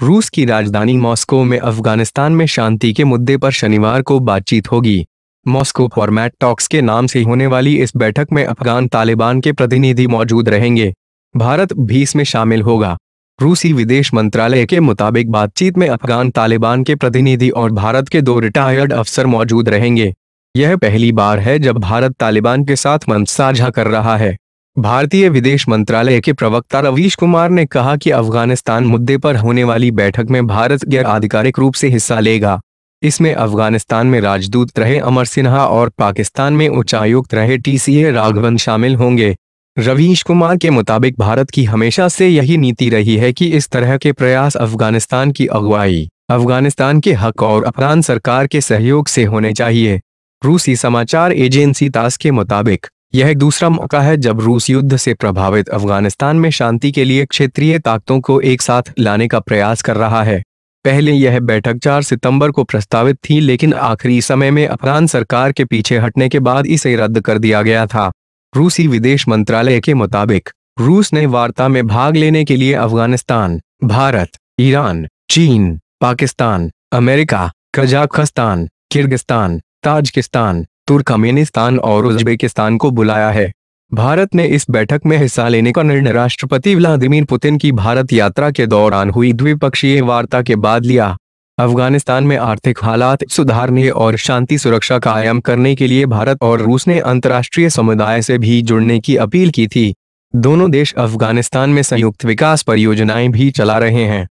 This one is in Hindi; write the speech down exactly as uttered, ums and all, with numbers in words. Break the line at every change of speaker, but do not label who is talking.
रूस की राजधानी मॉस्को में अफगानिस्तान में शांति के मुद्दे पर शनिवार को बातचीत होगी। मॉस्को फॉर्मेट टॉक्स के नाम से होने वाली इस बैठक में अफगान तालिबान के प्रतिनिधि मौजूद रहेंगे। भारत भी इसमें शामिल होगा। रूसी विदेश मंत्रालय के मुताबिक बातचीत में अफगान तालिबान के प्रतिनिधि और भारत के दो रिटायर्ड अफसर मौजूद रहेंगे। यह पहली बार है जब भारत तालिबान के साथ मंच साझा कर रहा है। भारतीय विदेश मंत्रालय के प्रवक्ता रवी कुमार ने कहा कि अफगानिस्तान मुद्दे पर होने वाली बैठक में भारत गैर आधिकारिक रूप से हिस्सा लेगा। इसमें अफगानिस्तान में राजदूत रहे अमर सिन्हा और पाकिस्तान में उच्चायुक्त रहे टीसीए राघवन शामिल होंगे। रवीश कुमार के मुताबिक भारत की हमेशा से यही नीति रही है कि इस तरह के प्रयास अफगानिस्तान की अगुवाई, अफगानिस्तान के हक और अफगान सरकार के सहयोग से होने चाहिए। रूसी समाचार एजेंसी तास के मुताबिक यह दूसरा मौका है जब रूस युद्ध से प्रभावित अफगानिस्तान में शांति के लिए क्षेत्रीय ताकतों को एक साथ लाने का प्रयास कर रहा है। पहले यह बैठक चार सितंबर को प्रस्तावित थी, लेकिन आखिरी समय में अफगान सरकार के पीछे हटने के बाद इसे रद्द कर दिया गया था। रूसी विदेश मंत्रालय के मुताबिक रूस ने वार्ता में भाग लेने के लिए अफगानिस्तान, भारत, ईरान, चीन, Pakistan, America, Kazakhstan, Kyrgyzstan, Tajikistan, Turkmenistan और उज़्बेकिस्तान को बुलाया है। भारत ने इस बैठक में हिस्सा लेने का निर्णय राष्ट्रपति व्लादिमीर पुतिन की भारत यात्रा के दौरान हुई द्विपक्षीय वार्ता के बाद लिया। अफगानिस्तान में आर्थिक हालात सुधारने और शांति सुरक्षा कायम करने के लिए भारत और रूस ने अंतर्राष्ट्रीय समुदाय से भी जुड़ने की अपील की थी। दोनों देश अफगानिस्तान में संयुक्त विकास परियोजनाएं भी चला रहे हैं।